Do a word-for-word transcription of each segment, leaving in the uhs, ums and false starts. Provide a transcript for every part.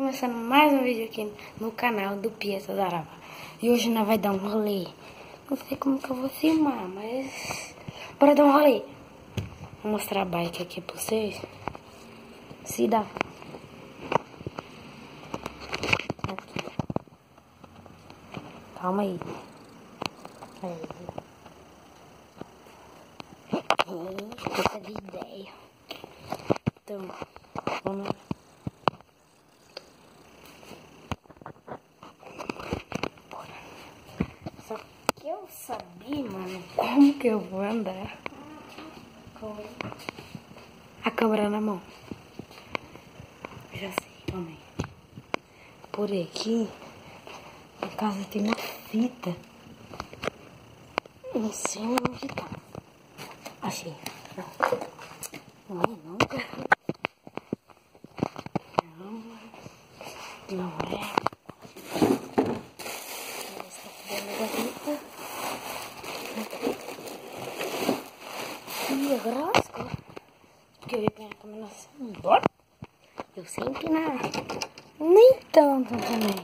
começando mais um vídeo aqui no canal do Pietro da Arava. E hoje nós vai dar um rolê. Não sei como que eu vou filmar, mas bora dar um rolê. Vou mostrar a bike aqui pra vocês. Se dá. Aqui. Calma aí. Aí. Puta de ideia. Então, vamos lá. Só que eu sabia, mano, como que eu vou andar com a câmera na mão. Já sei, calma aí. Por aqui, em casa tem uma fita. Não sei onde tá. Achei. Não, não, não, não é. E agora lascou. Porque eu ia pegar a combinação. Bora. Eu sei empinar. Nem tanto também.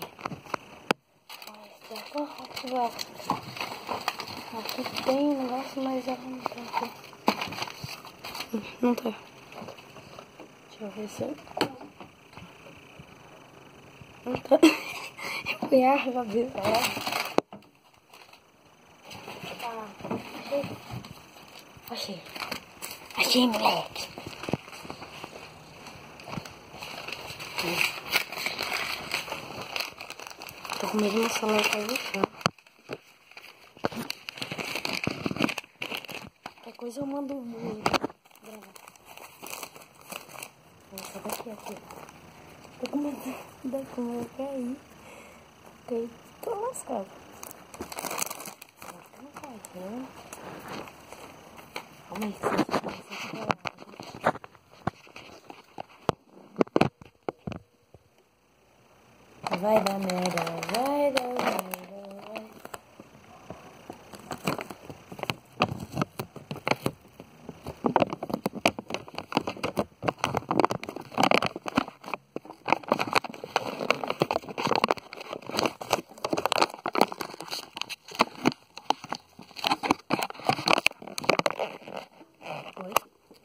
Aqui tem um negócio, mas eu não tô aqui. Não tá. Deixa eu ver se eu... Não tá. Eu fui a cabeça lá. Tá. Achei. Achei. Achei, moleque. Tô com medo de uma celular cair no chão. Qualquer coisa eu mando um vídeo. Essa daqui, aqui. Tô com medo da câmera cair. Porque tô lascado. Não cai, né? Calma aí, vai dar merda, vai dar merda, vai. Oi?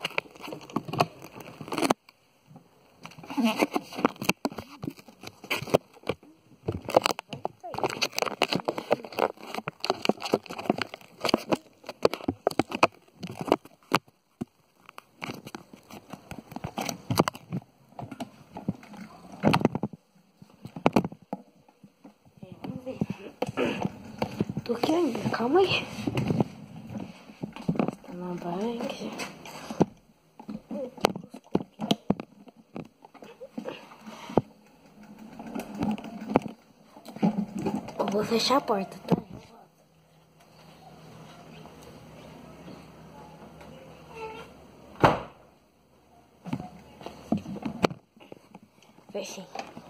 Tô aqui ainda, calma aí. Tá na bike. Eu vou fechar a porta, tá? Fechei.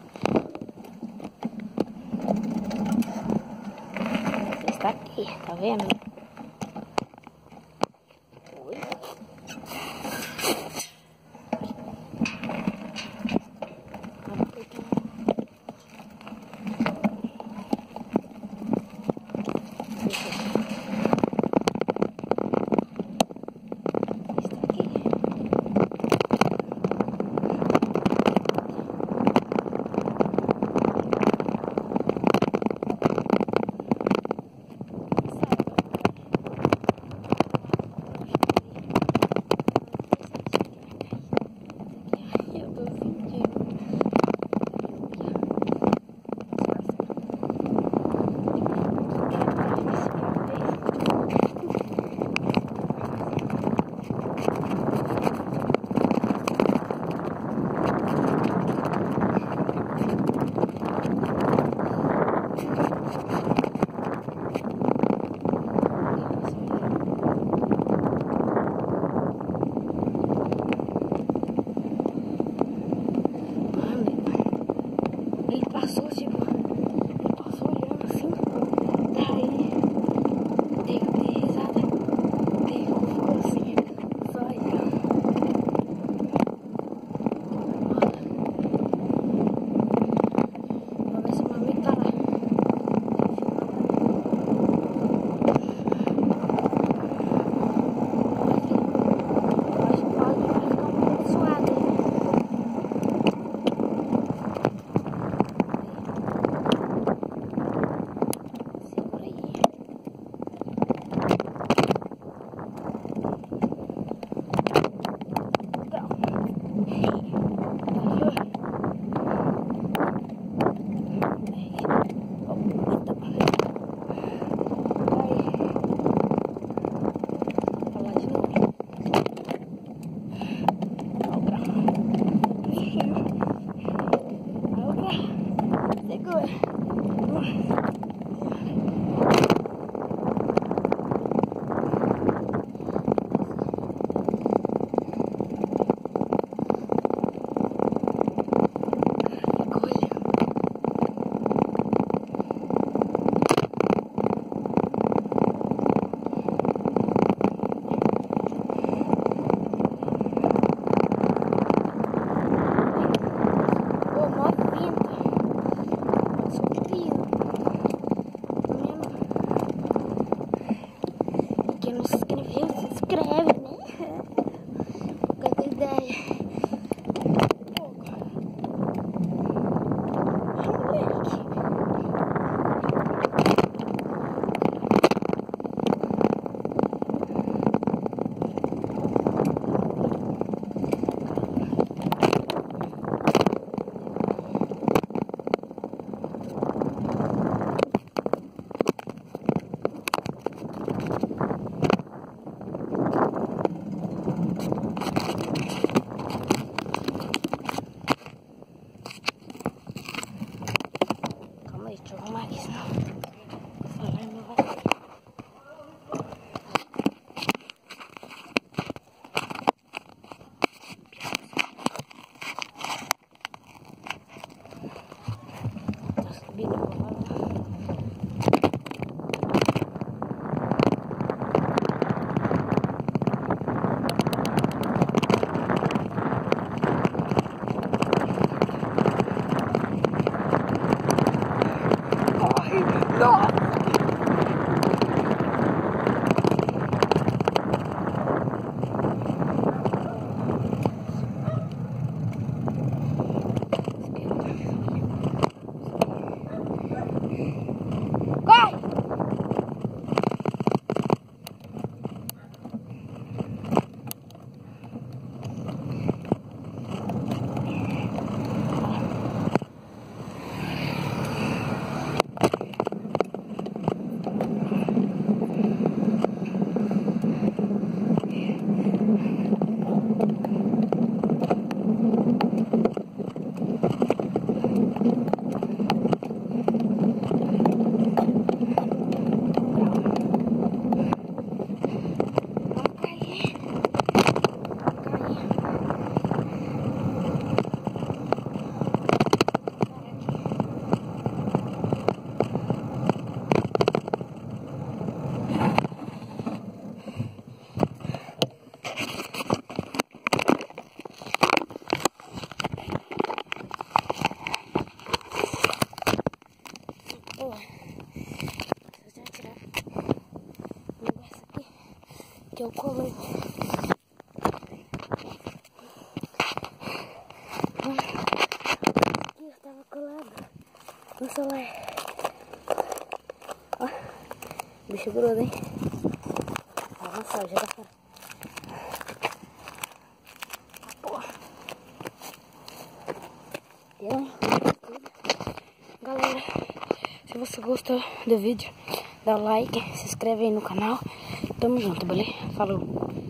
Está aqui, tá vendo? Oi. que eu colei. Aqui eu estava colado no celular. Ó, bicho grudo, hein? Avançar, já tá fora. Porra. Eu, galera, se você gostou do vídeo, dá like, se inscreve aí no canal. Tamo junto, beleza? Falou!